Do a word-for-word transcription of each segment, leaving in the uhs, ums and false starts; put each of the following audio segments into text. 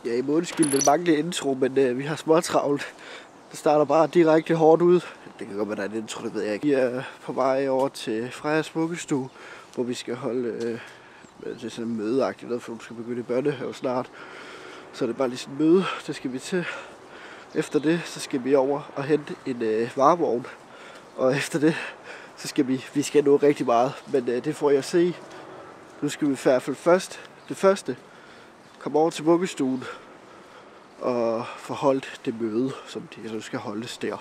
Ja, i månedskyld det mangler intro, men øh, vi har småtravlt. Det starter bare direkte hårdt ud. Det kan godt være, der er en intro, det ved jeg ikke. Vi er på vej over til Frejas vuggestue, hvor vi skal holde øh, det er sådan en mødeagtigt noget, for du skal begynde i børnehave snart. Så er det bare lige sådan en møde, det skal vi til. Efter det, så skal vi over og hente en øh, varevogn. Og efter det, så skal vi, vi skal nå rigtig meget, men øh, det får jeg se. Nu skal vi i hvert fald først, det første, komme over til vuggestuen og få holdt det møde, som de så skal holdes der.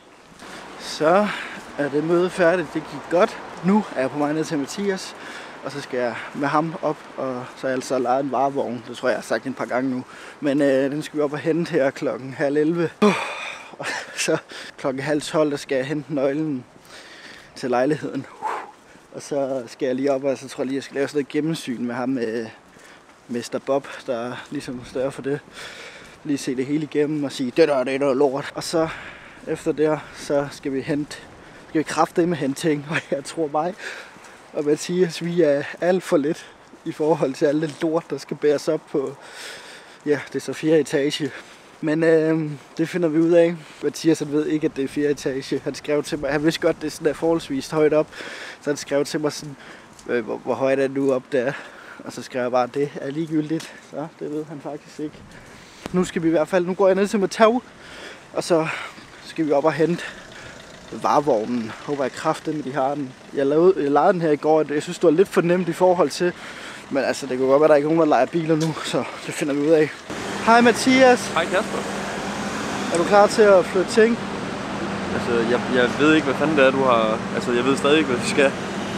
Så er det møde færdigt, det gik godt. Nu er jeg på vej ned til Mathias, og så skal jeg med ham op, og så har jeg altså lejet en varevogn. Det tror jeg, jeg har sagt et par gange nu. Men øh, den skal vi op og hente her klokken halv elleve. Uh, så klokken halv tolv, der skal jeg hente nøglen til lejligheden. Uh, og så skal jeg lige op, og så tror jeg lige, jeg skal lave sådan et gennemsyn med ham, med mester Bob, der er ligesom større for det. Lige se det hele igennem og sige, det der, det er noget lort. Og så efter det, så skal vi hente, skal vi kraftedeme hente ting, og jeg tror mig, og Mathias, vi er alt for lidt i forhold til alle det lort, der skal bæres op på, ja, det er så fjerde etage. Men øh, det finder vi ud af. Mathias, han ved ikke, at det er fjerde etage. Han skrev til mig, han vidste godt, det er sådan der forholdsvis højt op, så han skrev til mig sådan, øh, hvor, hvor højt er nu op der. Og så skrev jeg bare, at det er ligegyldigt, så det ved han faktisk ikke. Nu skal vi i hvert fald, nu går jeg ned til Matau, og så skal vi op og hente varevognen. Håber jeg kraftedeme, de har den. Jeg lavede, jeg lejede den her i går, og jeg synes, det var lidt for nemt i forhold til, men altså, det kunne godt være, der ikke er nogen, der lejer biler nu, så det finder vi ud af. Hej Mathias. Hej Kasper. Er du klar til at flytte ting? Altså, jeg, jeg ved ikke, hvad fanden det er, du har... Altså, jeg ved stadig ikke, hvad vi skal.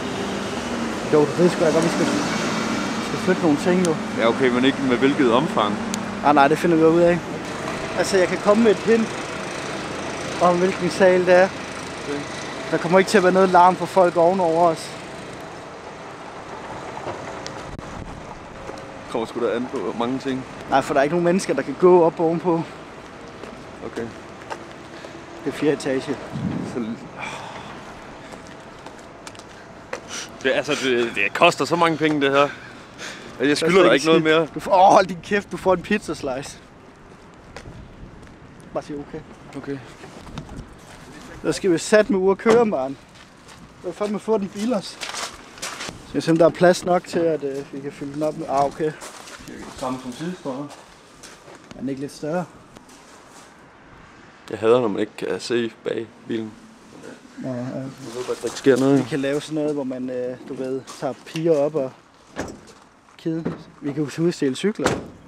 Jo, det ved sgu da godt, vi skal, vi skal flytte nogle ting jo. Ja, okay, men ikke med hvilket omfang. Ah, nej, det finder vi ud af. Altså, jeg kan komme med et hint om, hvilken sal det er. Okay. Der kommer ikke til at være noget larm for folk ovenover os. Det kommer sgu da an på mange ting. Nej, for der er ikke nogen mennesker, der kan gå op ovenpå. Okay. Det er fjerde etage. Så... Det, altså, det, det koster så mange penge, det her. Jeg skylder dig ikke noget mere. Du får, åh, hold din kæft, du får en pizza slice. Bare sig okay. Okay. Så skal vi sætte med ude og køre, mand. Jeg fandme få den bil også. Så jeg simpelthen, der er plads nok til, at øh, vi kan fylde den op med. Ah, okay. Samme som sidst for. Er den ikke lidt større? Jeg hader, når man ikke kan se bag bilen. Ja, ja. Jeg ved bare, at der ikke sker noget. Vi kan lave sådan noget, hvor man, øh, du ved, tager piger op og kide. Vi kan jo udstille cykler.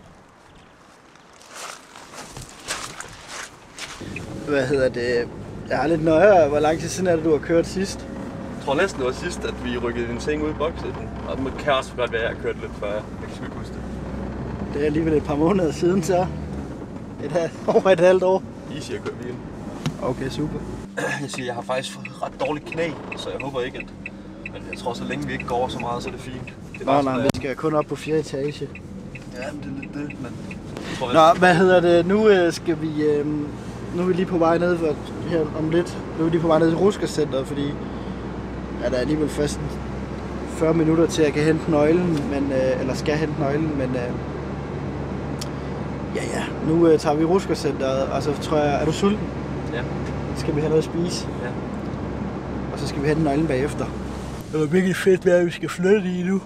Hvad hedder det? Jeg har lidt nøjere. Hvor lang tid siden er det, du har kørt sidst? Jeg tror næsten, det var sidst, at vi rykkede en ting ud i boksen. Og det kan også godt være, at jeg har kørt lidt før. Jeg kan sgu ikke huske det. Det er alligevel et par måneder siden, så. Et halvt, over et halvt år. Easy at køre bilen. Okay, super. Jeg siger, jeg har faktisk fået ret dårligt knæ, så jeg håber ikke, at... Men jeg tror, så længe vi ikke går så meget, så er det fint. Det er Nå, nej, vi skal kun op på fjerde etage. Ja, men det er lidt det, men... Tror, Nå, jeg... hvad hedder det? Nu øh, skal vi... Øh, nu er vi lige på vej ned for, her om lidt. Nu er vi lige på vej ned til Ruskercenteret, fordi... Ja, der er alligevel først fyrre minutter til, at jeg kan hente nøglen, men, øh, eller skal hente nøglen, men... Øh, ja, ja. Nu øh, tager vi Ruskercenteret, og så tror jeg... Er du sulten? Ja. Skal vi have noget at spise? Ja. Og så skal vi hente nøglen bagefter. Det er virkelig fedt med, at vi skal flytte i nu.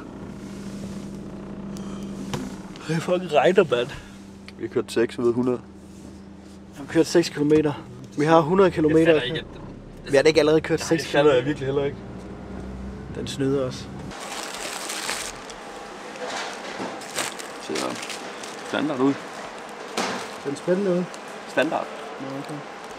Det er fucking regner, mand. Vi har kørt seks ud af hundrede. Vi har kørt seks kilometer. Vi har hundrede kilometer. Jeg ikke, at... Vi har da ikke allerede kørt seks kilometer. Det fatter jeg virkelig heller ikke. Den snyder os. Ser standard ud. Den er spændende ud. Standard. Ja, okay.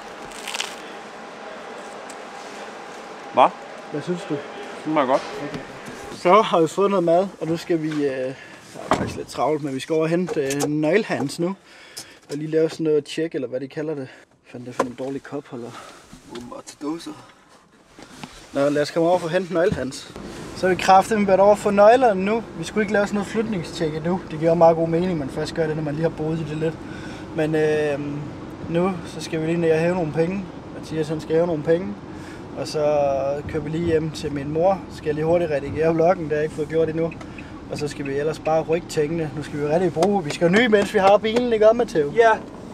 Hvad? Hvad synes du? Det smager godt. Okay. Så har vi fået noget mad, og nu skal vi... Øh, der er faktisk lidt travlt, men vi skal over og hente øh, nøglehands nu. Og lige lave sådan noget tjek, eller hvad de kalder det. Fandt det for en dårlig kopholder. Åbenbart til dåser. Nå, lad os komme over for at hente nøglehands. Så er vi kraftigt været over for nøglerne nu. Vi skulle ikke lave sådan noget flytningstjek endnu. Det giver meget god mening, man først gør det, når man lige har boet i det lidt. Men øh, nu så skal vi lige ned og hæve nogle penge. Mathias han skal hæve nogle penge. Og så kører vi lige hjem til min mor. Skal jeg lige hurtigt redigere vloggen, det har jeg ikke fået gjort endnu. Og så skal vi ellers bare rykke tingene. Nu skal vi rigtig bruge. Vi skal nye, mens vi har bilen, ikke om, Matteo? Ja.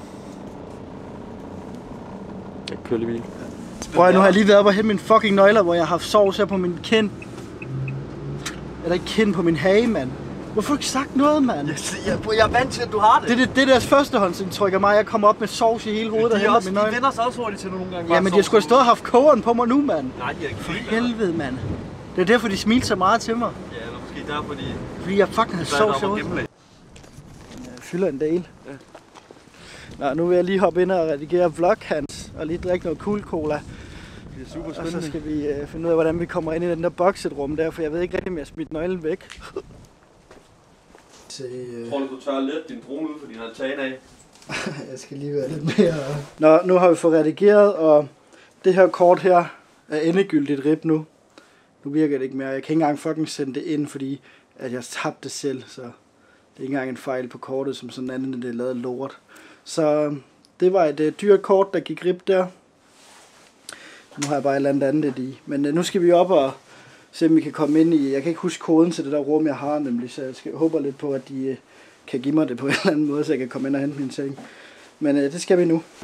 Jeg kører lige bil. Prøv, nu har jeg lige været oppe og hente mine fucking nøgler, hvor jeg har haft sovs her på min kind. Eller ikke kind på min hage, mand. Hvorfor har du ikke sagt noget, mand? Jeg, jeg, jeg er vant til, at du har det. Det er det, det deres førstehåndsindtryk af mig. Jeg kommer op med sovs i hele hovedet og henter mine nøgler. De vender sig også hurtigt til nogle gange. Ja, men de har sgu da stået og haft kogeren på mig nu, mand. Nej, de er ikke fri. Helvede, mand. Det er derfor, de smiler så meget til mig. Ja, eller måske derfor, de... Fordi jeg fucking har sovs i hovedet. Jeg fylder en del. Ja. Nå, nu vil jeg lige hoppe ind og redigere vlog, Hans. Og lige drikke noget cool cola. Det er super og spændende. så skal vi uh, finde ud af, hvordan vi kommer ind i den der boxet-rum der, for jeg ved ikke rigtig, om jeg har smidt nøglen væk. Se, uh... Tror du, du tør lidt din drone ud for din altan af? Jeg skal lige være lidt mere... Nå, nu har vi fået redigeret, og det her kort her er endegyldigt rip nu. Nu virker det ikke mere. Jeg kan ikke engang fucking sende det ind, fordi at jeg tabte det selv, så det er ikke engang en fejl på kortet, som sådan anden, end det er lavet lort. Så det var et uh, dyrt kort, der gik rip der. Nu har jeg bare et eller andet andet i. Men uh, nu skal vi op og se, om vi kan komme ind i... Jeg kan ikke huske koden til det der rum, jeg har nemlig, så jeg skal, håber lidt på, at de uh, kan give mig det på en eller anden måde, så jeg kan komme ind og hente min ting. Men uh, det skal vi nu.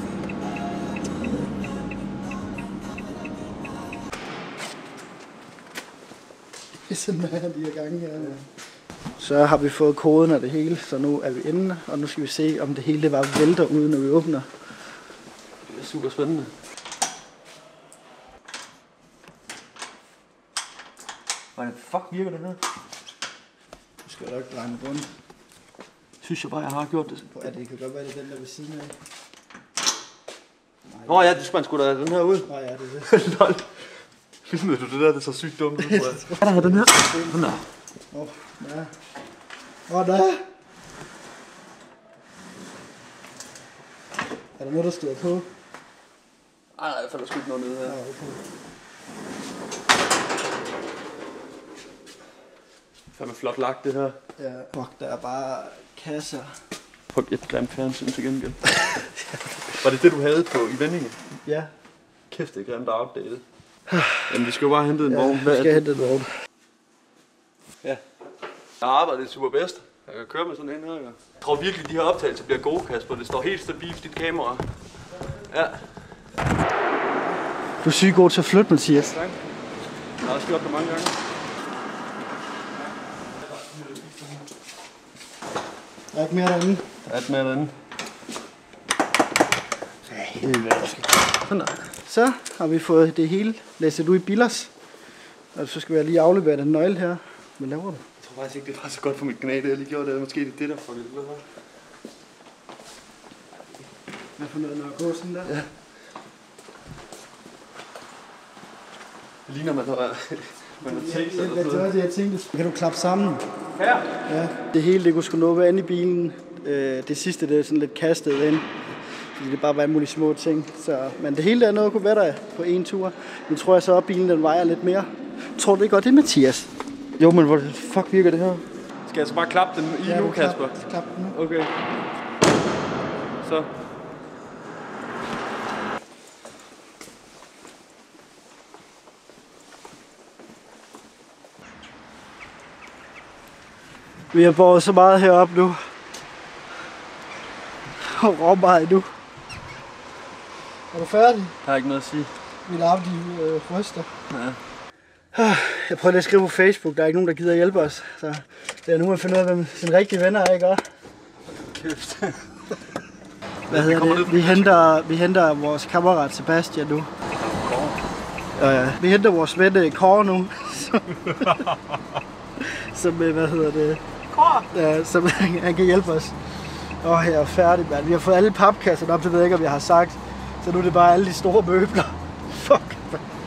Det er simpelthen de her gange her. Så har vi fået koden af det hele, så nu er vi inde, og nu skal vi se, om det hele det bare vælter ud, når vi åbner. Det er super spændende. Hvordan fuck virker det her? Du skal nok dreje mig rundt. Synes jeg bare, jeg har gjort det. Ja, det kan godt være, det er den der ved siden af. Nej, Nå ja, det skal man sgu da have den her ud. Nå ja, det er det. Lol. Filmede du det der? Det er så sygt dumt ud, tror jeg. Hvad der er den her? Den der. Åh, oh, ja. Åh, oh, der. Er der noget, der stod på? Ej, nej, jeg falder sgu ikke noget nede her. Ja, okay. Fandme flot lagt, det her. Ja, fuck, der er bare kasser. Fuck, et grimt fjernsyn til gengæld. Var det det, du havde på i vendingen? Ja. Kæft, det er grimt outdated. Jamen, vi skal jo bare hente en Ja, vogn. vi skal hente en vogn. Ja. Jeg har arbejdet super bedst. Jeg kan køre med sådan en her. Jeg tror virkelig, de her optagelser bliver gode, Kasper. Det står helt stabilt, dit kamera. Ja. Du er sygt god til at flytte, Mathias. Tak. Jeg har også gjort det mange gange. Der er ikke mere derinde. Der er et mere derinde. Sådan der. Så har vi fået det hele læsset ud i billers. Og så skal vi lige aflevere den nøgle her. Hvad laver du? Jeg tror faktisk ikke, det var så godt for mit knæ, det jeg lige gjorde det. Måske det er det, der får det. Hvad for noget, når jeg går sådan der? Ja. Det ligner, man har, man har tænkt sig. Det var det, jeg tænkte. Kan du klappe sammen? Her? Ja. Det hele, det kunne sgu nå være inde i bilen. Det sidste, det er sådan lidt kastet ind. Fordi det bare var en mulig små ting. Så, men det hele der noget kunne være der på en tur. Nu tror jeg så, at bilen den vejer lidt mere. Tror du ikke godt det, Mathias? Jo, men hvor fuck virker det her? Skal jeg så bare klappe den i ja, nu, Kasper? Klap, klap den nu. Okay. Så. Vi har båret så meget heroppe nu. Og råbmeget nu. Er du færdig? Jeg har ikke noget at sige. Vi laver de øh, bryster. Ja. Jeg prøver lige at skrive på Facebook. Der er ikke nogen, der gider hjælpe os. Så det er nu at finde ud af, hvem sine rigtige venner er, ikke også? Kæft. Hvad hedder det? Vi henter, vi henter vores kammerat Sebastian nu. Uh, vi henter vores ven Kåre nu. Som, hvad hedder det? Kåre? Ja, som han kan hjælpe os. Åh, oh, jeg er færdig, mand. Vi har fået alle papkasserne op, det ved jeg ikke, om jeg har sagt. Så nu er det bare alle de store møbler. Fuck.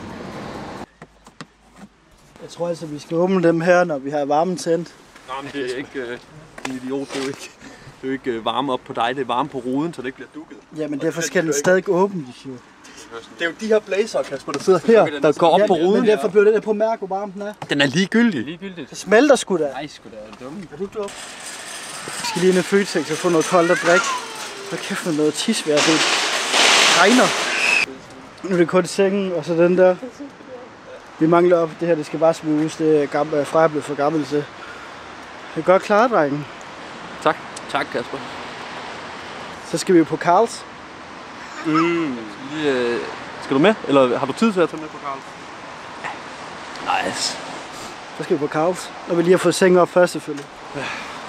Jeg tror altså, vi skal åbne dem her, når vi har varmen tændt. Nej, men det er ikke uh, en idiot. Det er jo ikke, det er jo ikke uh, varme op på dig. Det er varme på ruden, så det ikke bliver dukket. Ja, men derfor skal den stadig åbne, jo. Det er jo de her blazer, Kasper, der sidder her, der går op ja, på ruden. Men derfor blev det der på mærke, hvor varm den er. Den er ligegyldig. Ligegyldigt. Det smelter sgu da. Nej, sgu da er dumme. Er du ikke dumt? Vi skal lige ind i Føtex og få noget koldt at drikke. Så kæft med noget tisvær, det regner. Nu er det kun sengen, og så den der. Vi mangler op, det her det skal bare smuges, det er gammel, Freja er blevet for gammel til. Det er godt klart, drengen. Tak. Tak, Kasper. Så skal vi jo på Carls. Mm. Lige, øh, skal du med? Eller har du tid til at tage med på Carls? Ja. Nice. Så skal vi på Carls. Når vi lige har fået sengen op først, selvfølgelig. Ja.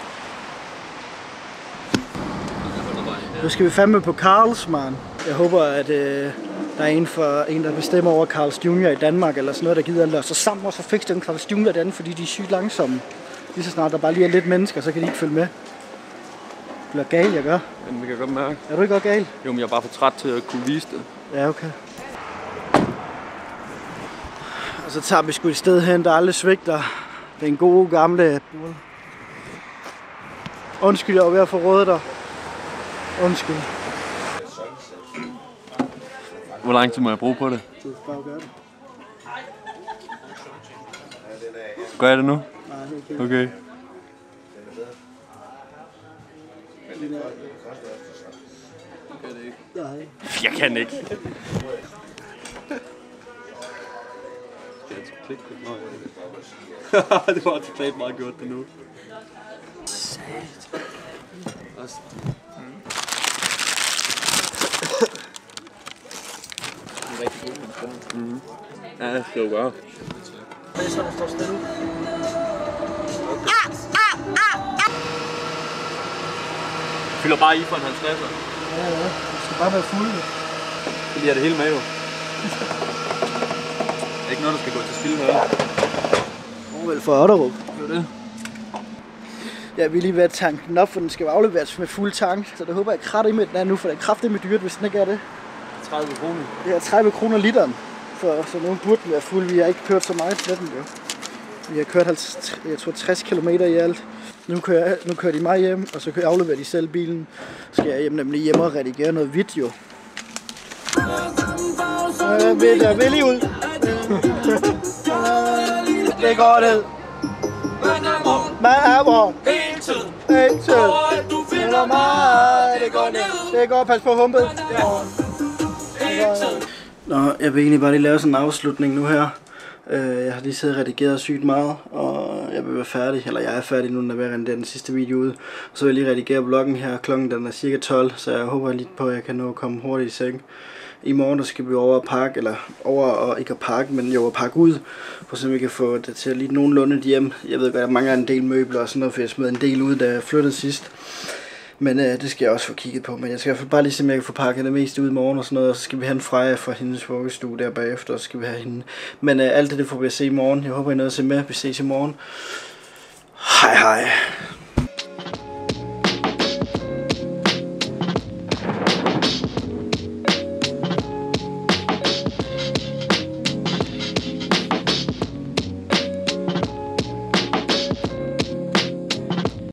Nu skal vi fandme på Carls, man. Jeg håber, at øh, der er en, for, en, der bestemmer over Carls junior i Danmark, eller sådan noget, der gider at løse sig sammen og så fikse den Carls junior den, fordi de er sygt langsomme. Lige så snart der bare lige er lidt mennesker, så kan de ikke følge med. Det bliver gal, jeg gør. Men vi kan godt mærke. Er du ikke godt gal? Jo, men jeg er bare for træt til at kunne vise det. Ja, okay. Og så tager vi sgu et sted hen, der aldrig svigter. Det er en god gamle... Undskyld, jeg var ved at få rådet dig. Undskyld. Hvor lang tid må jeg bruge på det? Du skal bare gøre det. Gør jeg det nu? Nej, okay. Okay. Nej. Jeg kan ikke. Det var totalt meget godt det nu. Mm-hmm. Ja, det skal du gøre. Det er sådan, der står stille. Fylder bare i for en halvtredser. Ja, ja. Du skal bare være fuld. Det bliver det hele med jo. Det er ikke noget, der skal gå til spil med. Hvor vel for Otterup. Det er det. Ja, vi er lige ved at tanke den op, for den skal afleveres med fuld tank. Så det håber jeg kratter med den er nu, for det er kraftigt med dyrt, hvis den ikke er det. tredive kroner. Det er tredive kroner literen. For så nogen burde være fuld. Vi har ikke kørt så meget til den jo. Vi har kørt halvtreds, jeg tror tres kilometer i alt. Nu kører, jeg, nu kører de mig hjem, og så kører jeg afleverer de selv bilen. Så skal jeg hjem nemlig hjem og redigere noget video. Jeg vil, jeg vil lige ud. Det går ned. Man er hvor? Hele tiden. Hele tiden. Og at du finder mig, det går ned. Det går, pas på humpet. Hele tiden. Nå, jeg vil egentlig bare lige lave sådan en afslutning nu her. Jeg har lige siddet og redigeret sygt meget, og jeg vil være færdig, eller jeg er færdig nu, når jeg er den sidste video ude. Så vil jeg lige redigere vloggen her, klokken den er cirka tolv, så jeg håber lidt på, at jeg kan nå at komme hurtigt i seng. I morgen der skal vi over at parke, eller over og ikke at parke, men jo at parke ud, for så vi kan få det til at lige nogenlunde hjem. Jeg ved godt, at jeg mangler en del møbler og sådan noget, for jeg smed en del ud, da jeg flyttede sidst. Men øh, det skal jeg også få kigget på. Men jeg skal bare lige se, om jeg kan få pakket det meste ud i morgen og sådan noget. Og så skal vi have en Freja fra hendes vuggestue der bagefter, og så skal vi have hende. Men øh, alt det, det får vi at se i morgen. Jeg håber, I er nødt til at se med. Vi ses i morgen. Hej hej.